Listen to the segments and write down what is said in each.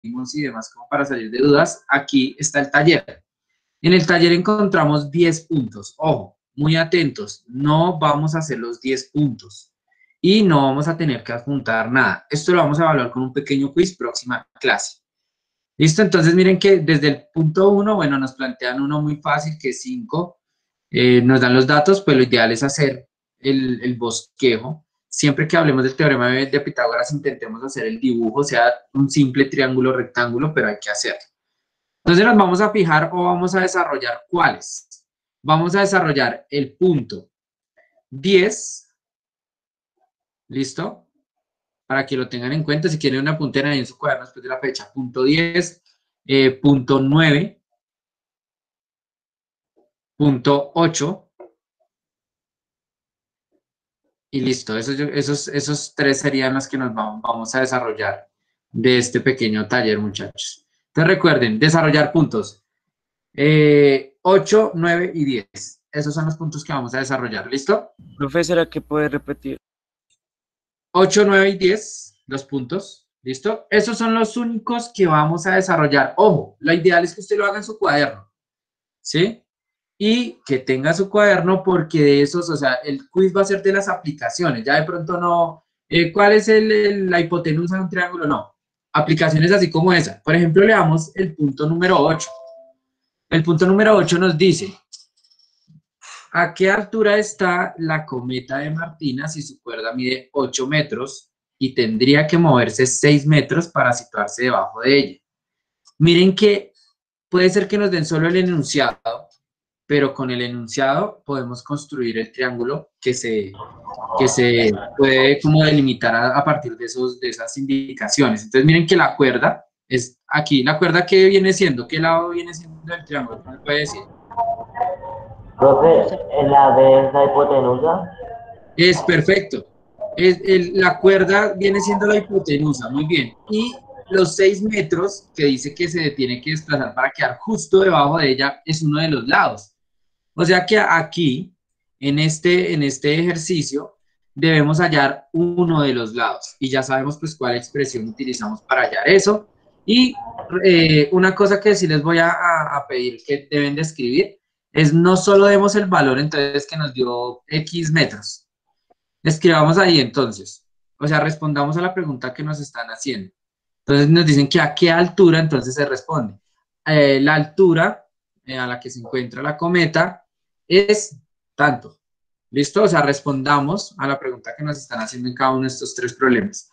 vimos y demás, como para salir de dudas, aquí está el taller. En el taller encontramos 10 puntos. Ojo, muy atentos, no vamos a hacer los 10 puntos y no vamos a tener que adjuntar nada. Esto lo vamos a evaluar con un pequeño quiz próxima clase. ¿Listo? Entonces miren que desde el punto 1, bueno, nos plantean uno muy fácil que es 5. Nos dan los datos, pues lo ideal es hacer el bosquejo. Siempre que hablemos del teorema de Pitágoras, intentemos hacer el dibujo, sea un simple triángulo rectángulo, pero hay que hacerlo. Entonces nos vamos a fijar o vamos a desarrollar ¿cuáles? Vamos a desarrollar el punto 10, ¿listo? Para que lo tengan en cuenta, si quieren una puntera ahí en su cuaderno después de la fecha, punto 10, punto 9, punto 8, y listo, esos tres serían los que nos vamos a desarrollar de este pequeño taller, muchachos. Entonces recuerden, desarrollar puntos 8, 9 y 10. Esos son los puntos que vamos a desarrollar, ¿listo? Profe, ¿será que puede repetir? 8, 9 y 10, los puntos, ¿listo? Esos son los únicos que vamos a desarrollar. Ojo, lo ideal es que usted lo haga en su cuaderno, ¿sí? Y que tenga su cuaderno porque de esos, o sea, el quiz va a ser de las aplicaciones. Ya de pronto no, ¿cuál es la hipotenusa de un triángulo? No. Aplicaciones así como esa. Por ejemplo, le damos el punto número 8. El punto número 8 nos dice, ¿a qué altura está la cometa de Martina si su cuerda mide 8 metros y tendría que moverse 6 metros para situarse debajo de ella? Miren que puede ser que nos den solo el enunciado, pero con el enunciado podemos construir el triángulo que se puede como delimitar a partir de esas indicaciones. Entonces miren que la cuerda es aquí, la cuerda que viene siendo, ¿qué lado viene siendo el triángulo? ¿Qué me puede decir? Profe, ¿en la B es la hipotenusa? Es perfecto. La cuerda viene siendo la hipotenusa, muy bien. Y los 6 metros que dice que se tiene que desplazar para quedar justo debajo de ella es uno de los lados. O sea que aquí, en este ejercicio, debemos hallar uno de los lados. Y ya sabemos pues cuál expresión utilizamos para hallar eso. Y una cosa que sí les voy a pedir que deben de escribir es no solo demos el valor entonces que nos dio X metros. Escribamos ahí entonces. O sea, respondamos a la pregunta que nos están haciendo. Entonces nos dicen que a qué altura entonces se responde. La altura a la que se encuentra la cometa es tanto. ¿Listo? O sea, respondamos a la pregunta que nos están haciendo en cada uno de estos tres problemas.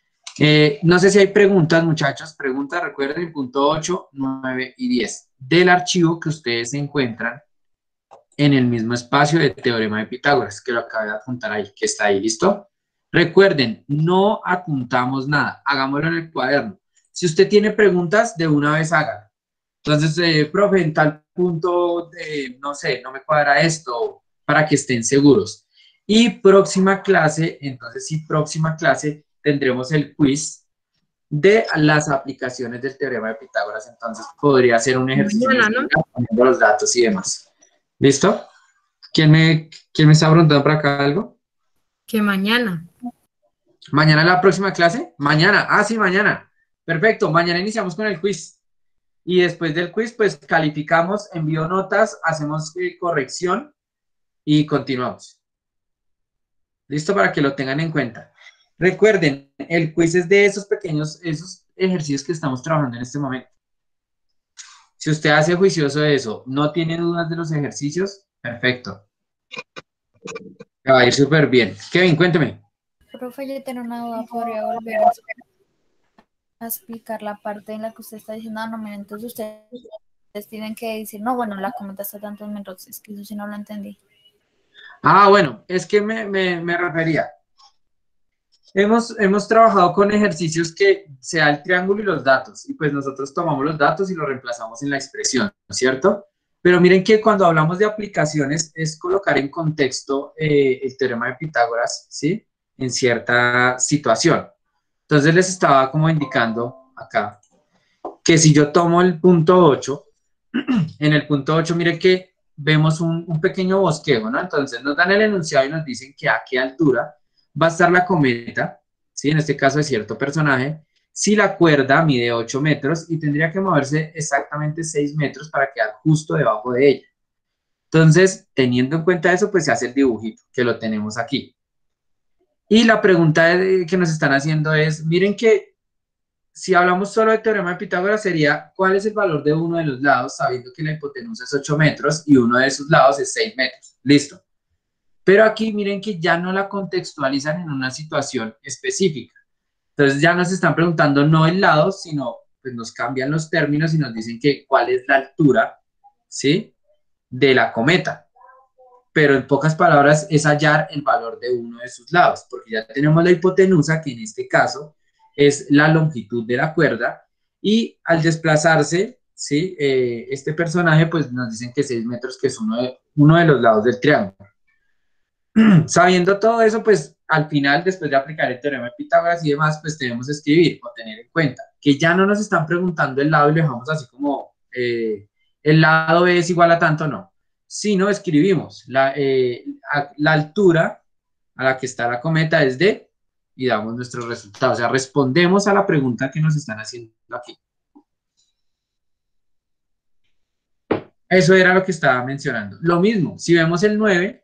No sé si hay preguntas, muchachos. Preguntas, recuerden, punto 8, 9 y 10 del archivo que ustedes encuentran en el mismo espacio de Teorema de Pitágoras, que lo acabé de adjuntar ahí, que está ahí, ¿listo? Recuerden, no adjuntamos nada, hagámoslo en el cuaderno. Si usted tiene preguntas, de una vez hágalo. Entonces, profe, en tal punto, no sé, no me cuadra esto, para que estén seguros. Y próxima clase, entonces sí, próxima clase tendremos el quiz de las aplicaciones del teorema de Pitágoras. Entonces, podría ser un ejercicio Mañana, ¿no? poniendo los datos y demás. ¿Listo? ¿Quién me está preguntando por acá algo? Que mañana. ¿Mañana la próxima clase? Mañana. Ah, sí, mañana. Perfecto. Mañana iniciamos con el quiz. Y después del quiz, pues calificamos, envío notas, hacemos corrección y continuamos. ¿Listo? Para que lo tengan en cuenta. Recuerden, el quiz es de esos pequeños, esos ejercicios que estamos trabajando en este momento. Si usted hace juicioso de eso, no tiene dudas de los ejercicios, perfecto. Me va a ir súper bien. Kevin, cuénteme. Profe, yo tengo una duda, ¿podría volver a explicar la parte en la que usted está diciendo, no, miren, entonces ustedes tienen que decir, no, bueno, la cometa está a tantos metros, es que eso sí no lo entendí. Ah, bueno, es que me refería. Hemos trabajado con ejercicios que sea el triángulo y los datos, y pues nosotros tomamos los datos y los reemplazamos en la expresión, ¿cierto? Pero miren que cuando hablamos de aplicaciones es colocar en contexto el teorema de Pitágoras, ¿sí? En cierta situación. Entonces les estaba como indicando acá que si yo tomo el punto 8, en el punto 8 miren que vemos un pequeño bosquejo, ¿no? Entonces nos dan el enunciado y nos dicen que a qué altura va a estar la cometa, ¿sí? En este caso de cierto personaje, si la cuerda mide 8 metros y tendría que moverse exactamente 6 metros para quedar justo debajo de ella. Entonces, teniendo en cuenta eso, pues se hace el dibujito, que lo tenemos aquí. Y la pregunta que nos están haciendo es, miren que si hablamos solo del teorema de Pitágoras sería, ¿cuál es el valor de uno de los lados, sabiendo que la hipotenusa es 8 metros y uno de sus lados es 6 metros? Listo. Pero aquí miren que ya no la contextualizan en una situación específica. Entonces ya nos están preguntando no el lado, sino pues nos cambian los términos y nos dicen que cuál es la altura, ¿sí?, de la cometa. Pero en pocas palabras es hallar el valor de uno de sus lados, porque ya tenemos la hipotenusa, que en este caso es la longitud de la cuerda, y al desplazarse, ¿sí?, este personaje, pues nos dicen que 6 metros, que es uno de los lados del triángulo. Sabiendo todo eso, pues al final, después de aplicar el teorema de Pitágoras y demás, pues debemos escribir o tener en cuenta que ya no nos están preguntando el lado y lo dejamos así como el lado es igual a tanto, no. Sino escribimos la altura a la que está la cometa es de, y damos nuestros resultados. O sea, respondemos a la pregunta que nos están haciendo aquí. Eso era lo que estaba mencionando. Lo mismo, si vemos el 9,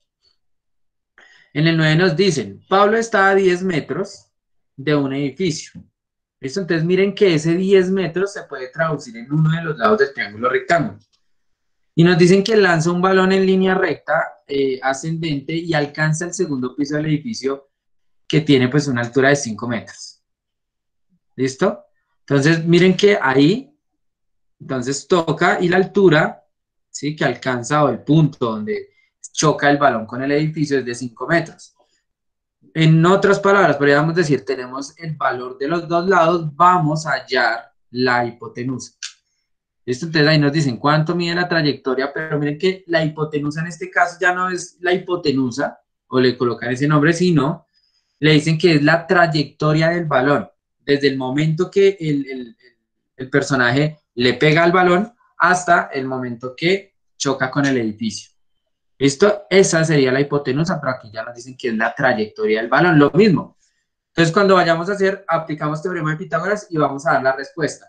en el 9 nos dicen, Pablo está a 10 metros de un edificio. ¿Listo? Entonces miren que ese 10 metros se puede traducir en uno de los lados del triángulo rectángulo. Y nos dicen que lanza un balón en línea recta ascendente y alcanza el segundo piso del edificio, que tiene pues una altura de 5 metros. ¿Listo? Entonces miren que ahí, entonces toca y la altura, ¿sí?, que alcanza, o el punto donde choca el balón con el edificio, es de 5 metros. En otras palabras, podríamos decir, tenemos el valor de los dos lados, vamos a hallar la hipotenusa. ¿Listo? Entonces ahí nos dicen cuánto mide la trayectoria, pero miren que la hipotenusa en este caso ya no es la hipotenusa, o le colocan ese nombre, sino le dicen que es la trayectoria del balón, desde el momento que el personaje le pega al balón hasta el momento que choca con el edificio. ¿Listo? Esa sería la hipotenusa, pero aquí ya nos dicen que es la trayectoria del balón, lo mismo. Entonces cuando vayamos a hacer, aplicamos teorema de Pitágoras y vamos a dar la respuesta.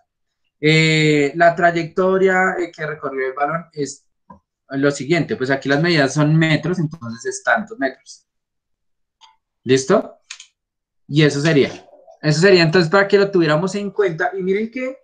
La trayectoria que recorrió el balón es lo siguiente, pues aquí las medidas son metros, entonces es tantos metros. ¿Listo? Y eso sería entonces para que lo tuviéramos en cuenta. Y miren que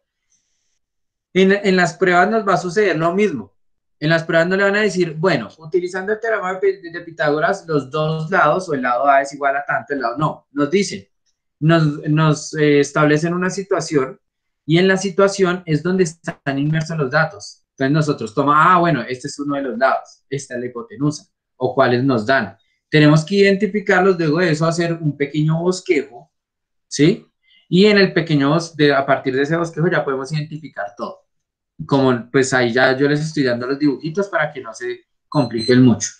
en las pruebas nos va a suceder lo mismo. En las pruebas no le van a decir, bueno, utilizando el teorema de Pitágoras, los dos lados, o el lado A es igual a tanto, el lado no. Nos dicen, nos establecen una situación, y en la situación es donde están inmersos los datos. Entonces nosotros tomamos, bueno, este es uno de los lados, esta es la hipotenusa, o cuáles nos dan. Tenemos que identificarlos, luego de eso hacer un pequeño bosquejo, ¿sí? Y en el pequeño, a partir de ese bosquejo ya podemos identificar todo. Como pues ahí ya yo les estoy dando los dibujitos para que no se compliquen mucho.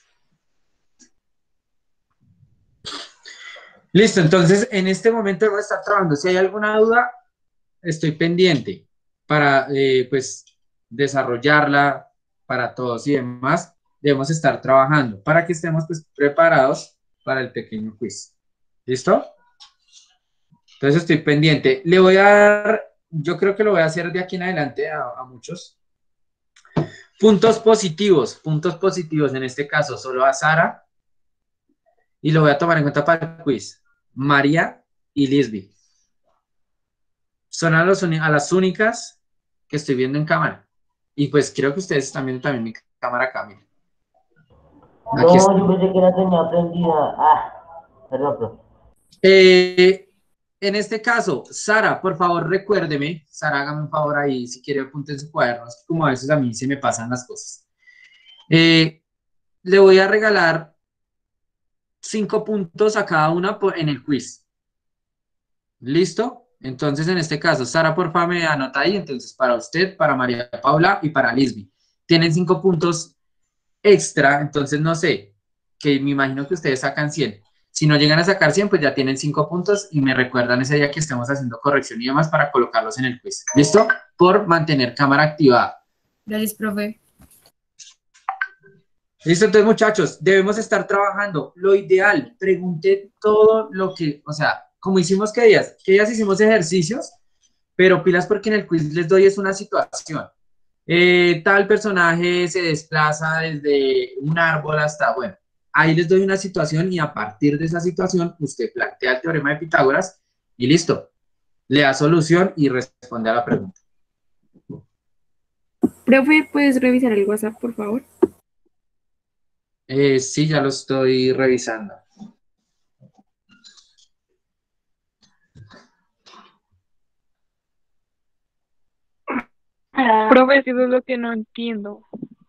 Listo, entonces en este momento vamos a estar trabajando. Si hay alguna duda, estoy pendiente para pues desarrollarla para todos y demás. Debemos estar trabajando para que estemos pues preparados para el pequeño quiz. ¿Listo? Entonces estoy pendiente. Le voy a dar, yo creo que lo voy a hacer de aquí en adelante a muchos. Puntos positivos en este caso solo a Sara, y lo voy a tomar en cuenta para el quiz. María y Lisby. Son a las únicas que estoy viendo en cámara. Y pues creo que ustedes están viendo también mi cámara acá, miren. No, yo pensé que la tenía prendida. Perdón. En este caso, Sara, por favor, recuérdeme. Sara, hágame un favor ahí, si quiere apunte en su cuaderno, es que como a veces a mí se me pasan las cosas. Le voy a regalar 5 puntos a cada una en el quiz. ¿Listo? Entonces, en este caso, Sara, por favor, me anota ahí. Entonces, para usted, para María Paula y para Lisby. Tienen 5 puntos extra, entonces no sé, que me imagino que ustedes sacan 100. Si no llegan a sacar 100, pues ya tienen 5 puntos y me recuerdan ese día que estemos haciendo corrección y demás para colocarlos en el quiz. ¿Listo? Por mantener cámara activada. Gracias, profe. Listo, entonces muchachos, debemos estar trabajando. Lo ideal, pregunté todo lo que, o sea, como hicimos, ¿qué días? ¿Qué días hicimos ejercicios? pero pilas porque en el quiz les doy es una situación. Tal personaje se desplaza desde un árbol hasta, bueno, ahí les doy una situación y a partir de esa situación usted plantea el teorema de Pitágoras y listo, le da solución y responde a la pregunta. Profe, ¿puedes revisar el WhatsApp, por favor? Sí, ya lo estoy revisando. Profe, eso es lo que no entiendo.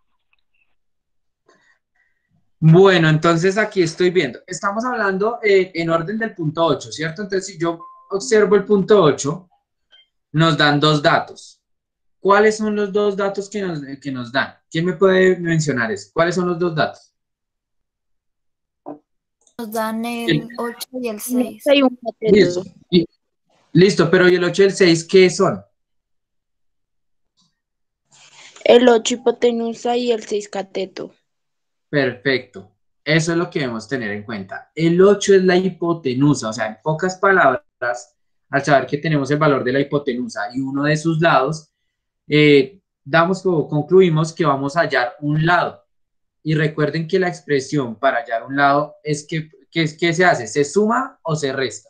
Bueno, entonces aquí estoy viendo. Estamos hablando en orden del punto 8, ¿cierto? Entonces, si yo observo el punto 8, nos dan dos datos. ¿Cuáles son los dos datos que nos dan? ¿Quién me puede mencionar eso? ¿Cuáles son los dos datos? Nos dan El- el 8 y el 6. Hay un cateto. listo, listo, pero ¿y el 8 y el 6 qué son? El 8 hipotenusa y el 6 cateto. Perfecto. Eso es lo que debemos tener en cuenta. El 8 es la hipotenusa, o sea, en pocas palabras, al saber que tenemos el valor de la hipotenusa y uno de sus lados, concluimos que vamos a hallar un lado. Y recuerden que la expresión para hallar un lado es ¿qué se hace? ¿Se suma o se resta?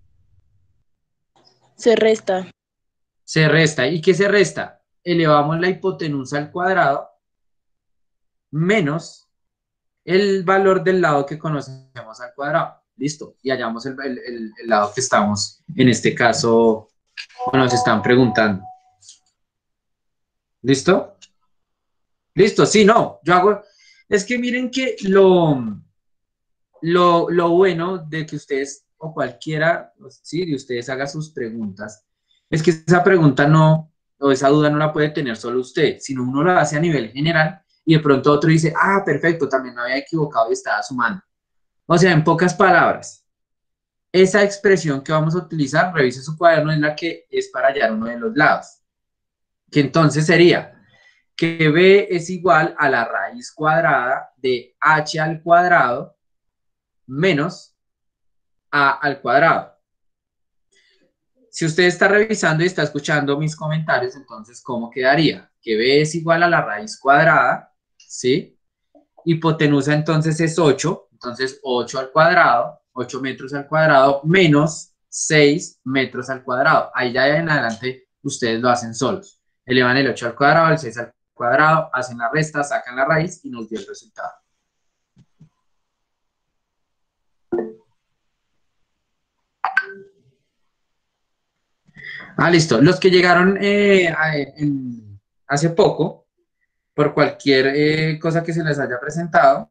Se resta. Se resta. ¿Y qué se resta? Elevamos la hipotenusa al cuadrado menos el valor del lado que conocemos al cuadrado. Listo. Y hallamos el lado que estamos, en este caso, nos están preguntando. ¿Listo? Listo, sí, no. Yo hago. Es que miren que lo bueno de que ustedes o cualquiera, sí, de ustedes haga sus preguntas, es que esa pregunta no, o esa duda no la puede tener solo usted, sino uno la hace a nivel general y de pronto otro dice, ah, perfecto, también me había equivocado y estaba sumando. O sea, en pocas palabras, esa expresión que vamos a utilizar, revise su cuaderno, es la que es para hallar uno de los lados. Que entonces sería que b es igual a la raíz cuadrada de h al cuadrado menos a al cuadrado. Si usted está revisando y está escuchando mis comentarios, entonces, ¿cómo quedaría? Que b es igual a la raíz cuadrada, ¿sí? Hipotenusa entonces es 8, entonces 8 al cuadrado, 8 metros al cuadrado, menos 6 metros al cuadrado. Ahí ya en adelante ustedes lo hacen solos. Elevan el 8 al cuadrado, el 6 al cuadrado, hacen la resta, sacan la raíz y nos dio el resultado. Ah, listo. Los que llegaron hace poco, por cualquier cosa que se les haya presentado,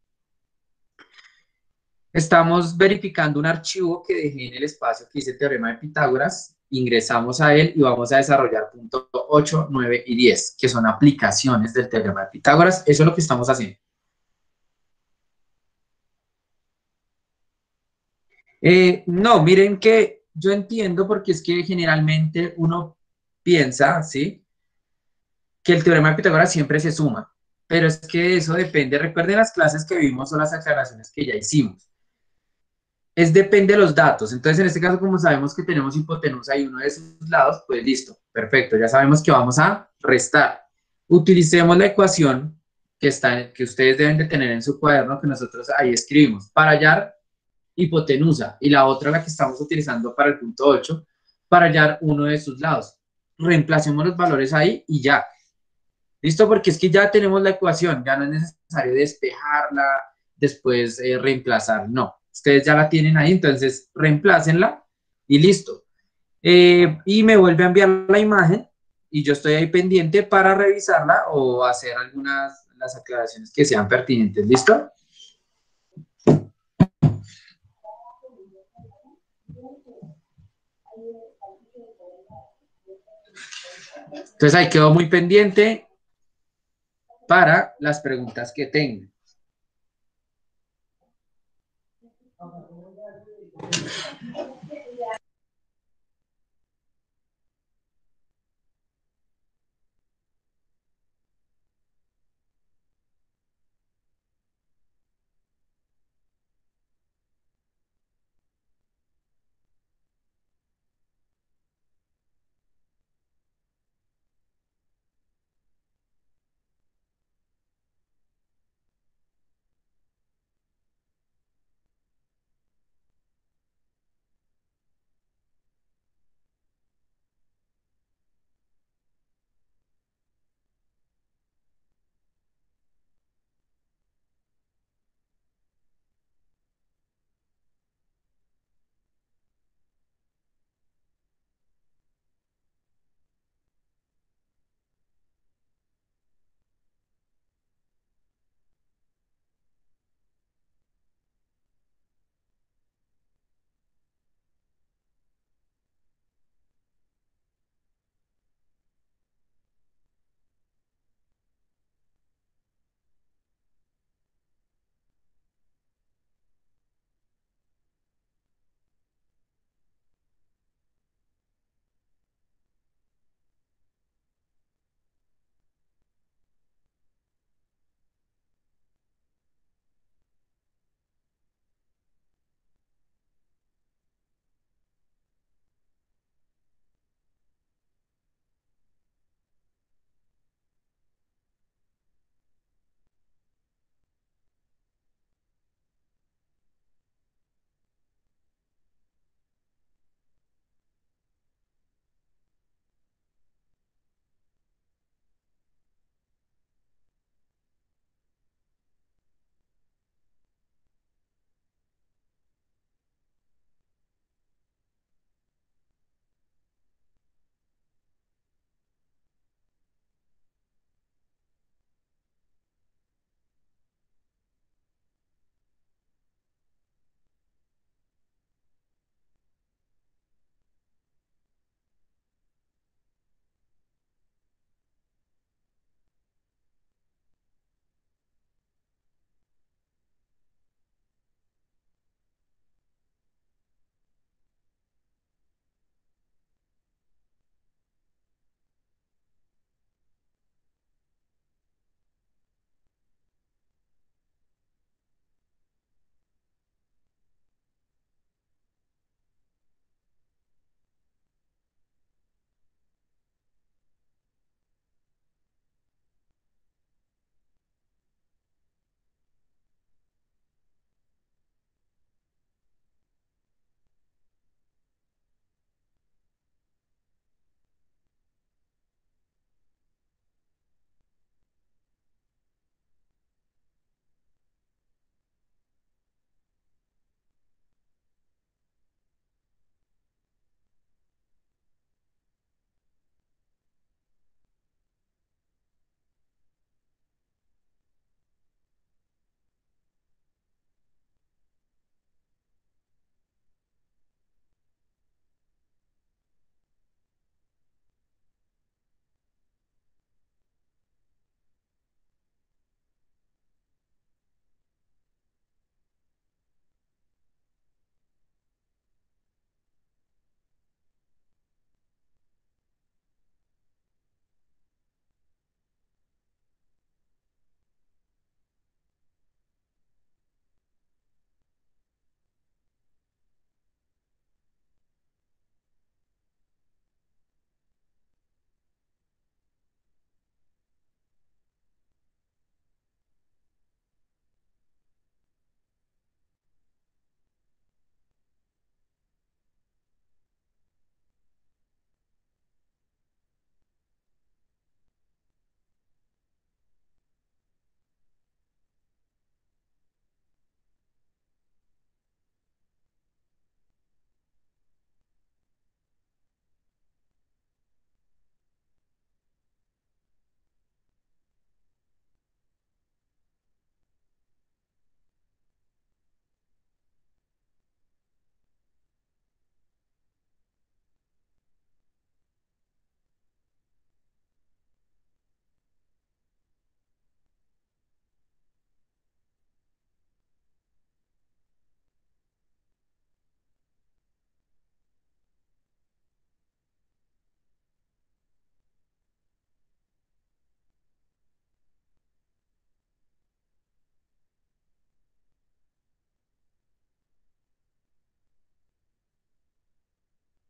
estamos verificando un archivo que dejé en el espacio que dice Teorema de Pitágoras, ingresamos a él y vamos a desarrollar punto 8, 9 y 10, que son aplicaciones del Teorema de Pitágoras. Eso es lo que estamos haciendo. No, miren que yo entiendo porque es que generalmente uno piensa, ¿sí? Que el teorema de Pitágoras siempre se suma, pero es que eso depende, recuerden las clases que vimos o las aclaraciones que ya hicimos, es depende de los datos, entonces en este caso como sabemos que tenemos hipotenusa y uno de esos lados, pues listo, perfecto, ya sabemos que vamos a restar, utilicemos la ecuación que ustedes deben de tener en su cuaderno, que nosotros ahí escribimos, para hallar hipotenusa, y la otra la que estamos utilizando para el punto 8, para hallar uno de sus lados, reemplacemos los valores ahí y ya. ¿Listo? Porque es que ya tenemos la ecuación, ya no es necesario despejarla, después reemplazar, no. Ustedes ya la tienen ahí, entonces reemplácenla y listo. Y me vuelve a enviar la imagen y yo estoy ahí pendiente para revisarla o hacer algunas las aclaraciones que sean pertinentes. ¿Listo? Entonces ahí quedo muy pendiente para las preguntas que tengan.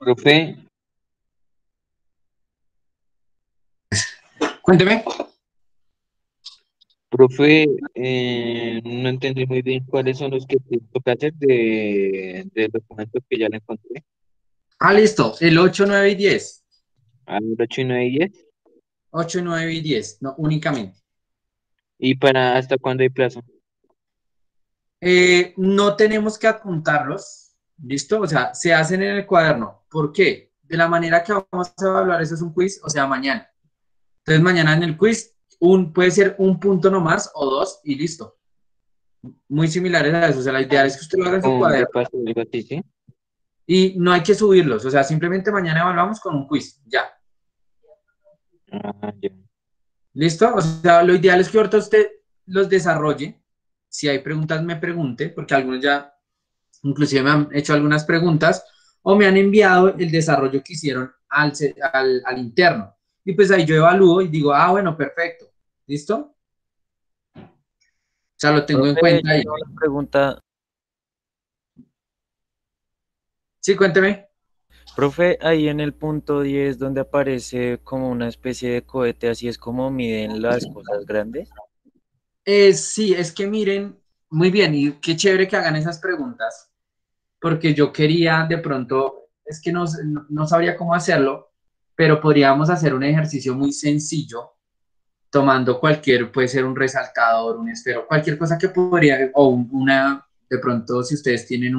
Profe, Cuénteme. profe, no entendí muy bien cuáles son los que toca hacer del documento que ya le encontré. Ah, listo. El 8, 9 y 10. Al 8 y 9 y 10. 8, 9 y 10. No, únicamente. ¿Y para hasta cuándo hay plazo? No tenemos que apuntarlos. ¿Listo? O sea, se hacen en el cuaderno. ¿Por qué? De la manera que vamos a evaluar eso es un quiz, o sea, mañana. Entonces, mañana en el quiz, puede ser un punto nomás o dos y listo. Muy similares a eso. O sea, la idea es que usted lo haga en su Como un cuaderno repaso, algo así, ¿sí? y no hay que subirlos. O sea, simplemente mañana evaluamos con un quiz. Ya. Ah, ya. ¿Listo? O sea, lo ideal es que ahorita usted los desarrolle. Si hay preguntas, me pregunte, porque algunos ya inclusive me han hecho algunas preguntas o me han enviado el desarrollo que hicieron al interno. Y pues ahí yo evalúo y digo, ah, bueno, perfecto. ¿Listo? O sea, lo tengo en Profe, cuenta yo ahí. tengo una pregunta. Sí, cuénteme. Profe, ahí en el punto 10 donde aparece como una especie de cohete, así es como miden las cosas grandes. Sí, es que miren, muy bien, y qué chévere que hagan esas preguntas, porque yo quería de pronto, es que no sabría cómo hacerlo, pero podríamos hacer un ejercicio muy sencillo, tomando cualquier, puede ser un resaltador, un esfero, cualquier cosa que podría, o una, de pronto si ustedes tienen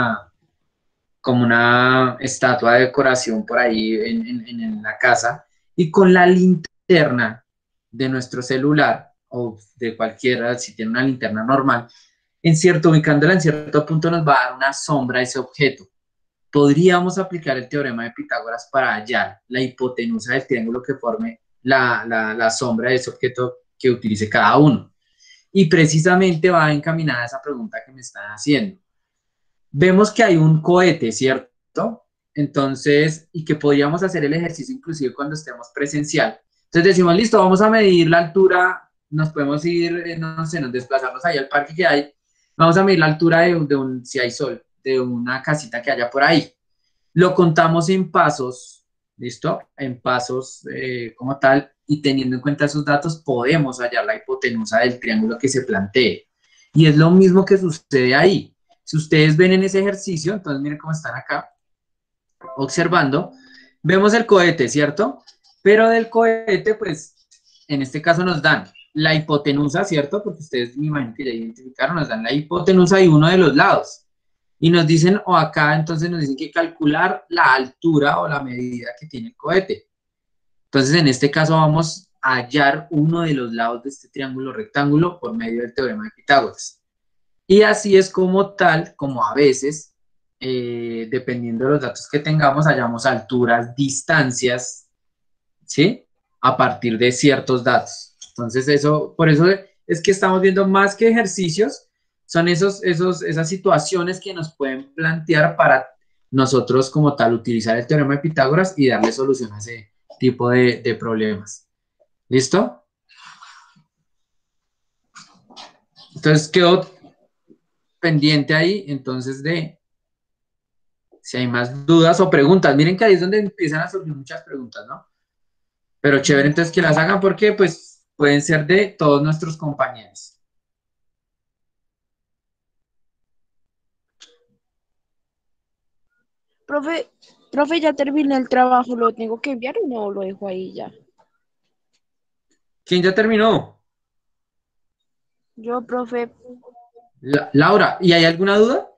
como una estatua de decoración por ahí en la casa, y con la linterna de nuestro celular, o de cualquiera, si tiene una linterna normal, ubicándola en cierto punto nos va a dar una sombra a ese objeto. Podríamos aplicar el teorema de Pitágoras para hallar la hipotenusa del triángulo que forme la sombra de ese objeto que utilice cada uno. Y precisamente va encaminada a esa pregunta que me están haciendo. Vemos que hay un cohete, ¿cierto? Entonces, y que podríamos hacer el ejercicio inclusive cuando estemos presencial. Entonces decimos, listo, vamos a medir la altura, nos podemos ir, no sé, nos desplazamos ahí al parque que hay, vamos a medir la altura si hay sol, de una casita que haya por ahí. Lo contamos en pasos, ¿listo? En pasos como tal, y teniendo en cuenta esos datos, podemos hallar la hipotenusa del triángulo que se plantee. Y es lo mismo que sucede ahí. Si ustedes ven en ese ejercicio, entonces miren cómo están acá, observando, vemos el cohete, ¿cierto? Pero del cohete, pues, en este caso nos dan la hipotenusa, ¿cierto? Porque ustedes me imagino que ya identificaron, nos dan la hipotenusa y uno de los lados. Y nos dicen, o acá entonces nos dicen que calcular la altura o la medida que tiene el cohete. Entonces, en este caso vamos a hallar uno de los lados de este triángulo rectángulo por medio del teorema de Pitágoras. Y así es como tal, como a veces, dependiendo de los datos que tengamos, hallamos alturas, distancias, ¿sí? A partir de ciertos datos. Entonces, por eso es que estamos viendo más que ejercicios, son esas situaciones que nos pueden plantear para nosotros como tal utilizar el teorema de Pitágoras y darle solución a ese tipo de problemas. ¿Listo? Entonces quedó pendiente ahí, entonces de si hay más dudas o preguntas. Miren que ahí es donde empiezan a surgir muchas preguntas, ¿no? Pero chévere entonces que las hagan porque pues pueden ser de todos nuestros compañeros. Profe, ya terminé el trabajo, ¿lo tengo que enviar o no lo dejo ahí ya? ¿Quién ya terminó? Yo, profe, Laura, ¿y hay alguna duda?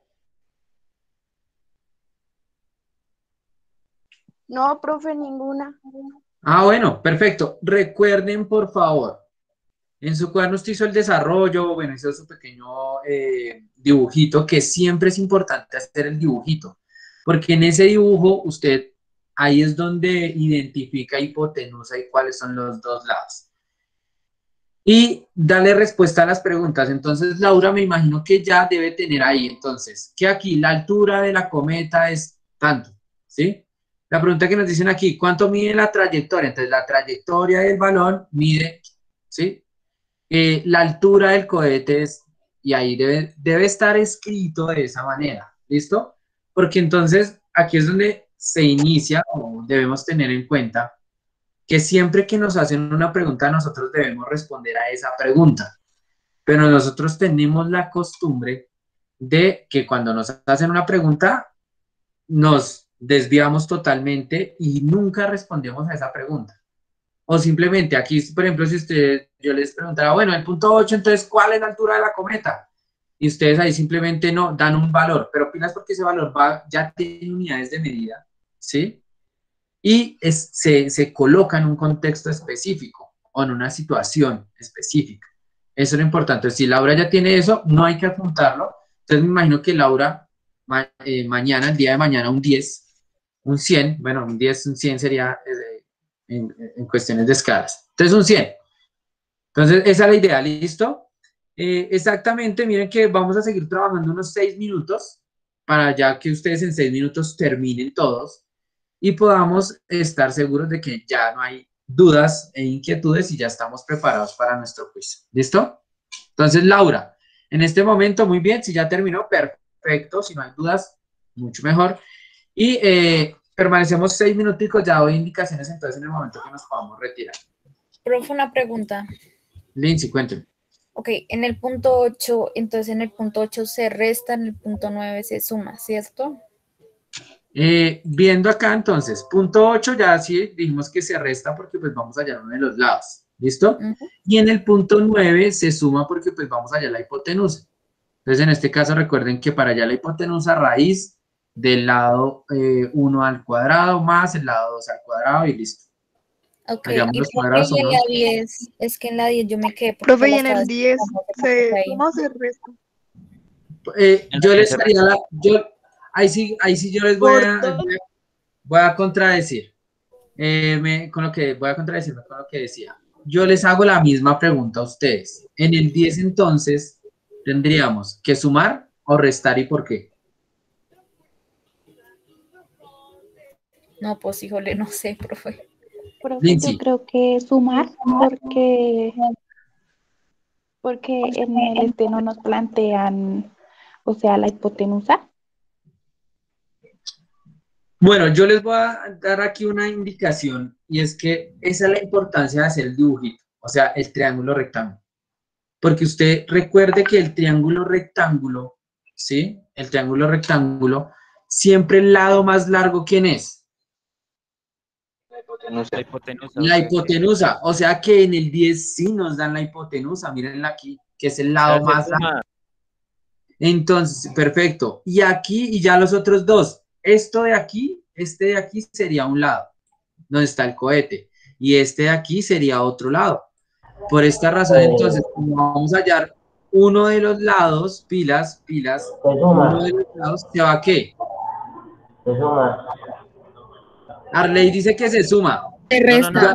no, profe, ninguna. Ah, bueno, perfecto. Recuerden, por favor, en su cuaderno usted hizo el desarrollo, bueno, hizo su pequeño dibujito, que siempre es importante hacer el dibujito, porque en ese dibujo usted, ahí es donde identifica hipotenusa y cuáles son los dos lados. Y dale respuesta a las preguntas. Entonces, Laura, me imagino que ya debe tener ahí, entonces, que aquí la altura de la cometa es tanto, ¿sí? La pregunta que nos dicen aquí, ¿cuánto mide la trayectoria? Entonces, la trayectoria del balón mide, ¿sí? La altura del cohete es, y ahí debe estar escrito de esa manera, ¿listo? Porque entonces aquí es donde se inicia, o debemos tener en cuenta, que siempre que nos hacen una pregunta, nosotros debemos responder a esa pregunta. Pero nosotros tenemos la costumbre de que cuando nos hacen una pregunta, nos desviamos totalmente y nunca respondemos a esa pregunta. O simplemente aquí, por ejemplo, si yo les preguntara, bueno, el punto 8, entonces, ¿cuál es la altura de la cometa? Y ustedes ahí simplemente no dan un valor, pero pilas porque ese valor ya tiene unidades de medida, ¿sí? Y se coloca en un contexto específico o en una situación específica. Eso es lo importante. Si Laura ya tiene eso, no hay que apuntarlo. Entonces me imagino que Laura mañana, el día de mañana, un 10, un 100, bueno, un 10, un 100 sería en cuestiones de escalas. Entonces un 100. Entonces esa es la idea, ¿listo? Exactamente, miren que vamos a seguir trabajando unos 6 minutos para ya que ustedes en 6 minutos terminen todos y podamos estar seguros de que ya no hay dudas e inquietudes y ya estamos preparados para nuestro quiz. ¿Listo? Entonces, Laura, en este momento, muy bien, si ya terminó, perfecto, si no hay dudas, mucho mejor. Y permanecemos 6 minuticos, ya doy indicaciones entonces en el momento que nos podamos retirar. Profe, una pregunta. Lindsay, cuénteme. Ok, en el punto 8, entonces en el punto 8 se resta, en el punto 9 se suma, ¿cierto? Viendo acá entonces, punto 8 ya sí dijimos que se resta porque pues vamos a hallar uno de los lados, ¿listo? Y en el punto 9 se suma porque pues vamos a hallar la hipotenusa. Entonces en este caso recuerden que para hallar la hipotenusa, raíz del lado 1 al cuadrado más el lado 2 al cuadrado y listo. Ok, Hallamos y los profe, cuadrados, y en somos- la 10, es que en la 10 yo me quedé. porque Profe, y la en estaba el 10 haciendo ahí. ¿cómo se resta? yo les haría ahí sí yo les voy Por dos. voy a contradecir. Con lo que voy a contradecirme con lo que decía. Yo les hago la misma pregunta a ustedes. En el 10 entonces tendríamos que sumar o restar y por qué. No, pues híjole, no sé, profe. Profe, Lindsay. yo creo que sumar, porque en el no nos plantean, o sea, la hipotenusa. Bueno, yo les voy a dar aquí una indicación y es que esa es la importancia de hacer el dibujito, o sea, el triángulo rectángulo. Porque usted recuerde que el triángulo rectángulo, ¿sí? El triángulo rectángulo, siempre el lado más largo, ¿quién es? La hipotenusa. La hipotenusa, o sea que en el 10 sí nos dan la hipotenusa, mírenla aquí, que es el lado más largo. Entonces, perfecto. Y aquí, y ya los otros dos, esto de aquí, este de aquí sería un lado, donde está el cohete, y este de aquí sería otro lado. Por esta razón, entonces, como vamos a hallar uno de los lados, pilas, uno de los lados, ¿se va a qué? Se suma. Arley dice que se suma. Se resta.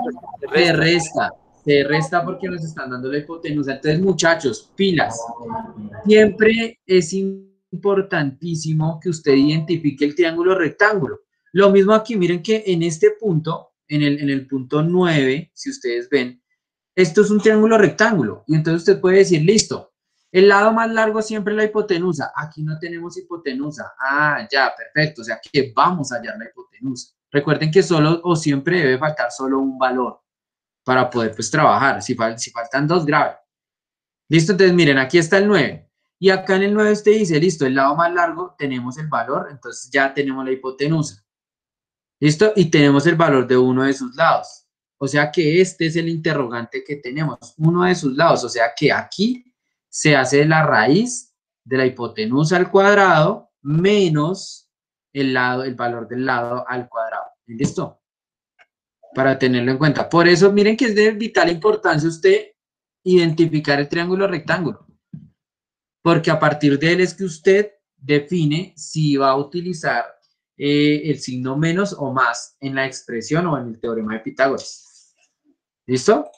Se resta porque nos están dando la hipotenusa. Entonces, muchachos, pilas. Siempre es importantísimo que usted identifique el triángulo rectángulo. Lo mismo aquí, miren que en este punto, en el punto 9, si ustedes ven, esto es un triángulo rectángulo. Y entonces usted puede decir, listo, el lado más largo siempre es la hipotenusa. Aquí no tenemos hipotenusa. Ah, ya, perfecto. O sea que vamos a hallar la hipotenusa. Recuerden que solo o siempre debe faltar solo un valor para poder pues trabajar. Si faltan dos, grave. Listo, entonces miren, aquí está el 9. Y acá en el 9 usted dice, listo, el lado más largo tenemos el valor, entonces ya tenemos la hipotenusa. ¿Listo? Y tenemos el valor de uno de sus lados. O sea que este es el interrogante que tenemos, uno de sus lados. O sea que aquí se hace la raíz de la hipotenusa al cuadrado menos el valor del lado al cuadrado. ¿Listo? Para tenerlo en cuenta. Por eso, miren que es de vital importancia usted identificar el triángulo rectángulo. Porque a partir de él es que usted define si va a utilizar el signo menos o más en la expresión o en el teorema de Pitágoras. ¿Listo?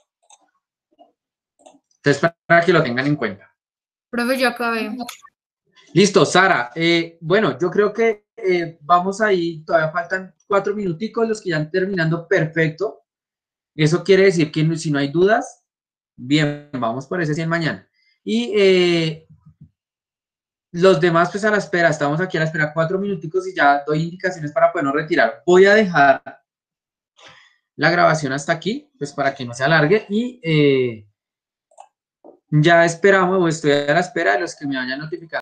Entonces, para que lo tengan en cuenta. Profe, yo acabé. Listo, Sara. Bueno, yo creo que vamos ahí, todavía faltan 4 minuticos, los que ya han terminando, perfecto. Eso quiere decir que si no hay dudas, bien, vamos por ese 100 mañana. Y Los demás, pues a la espera, estamos aquí a la espera 4 minuticos y ya doy indicaciones para podernos retirar. Voy a dejar la grabación hasta aquí, pues para que no se alargue y ya esperamos, o estoy a la espera de los que me vayan notificando.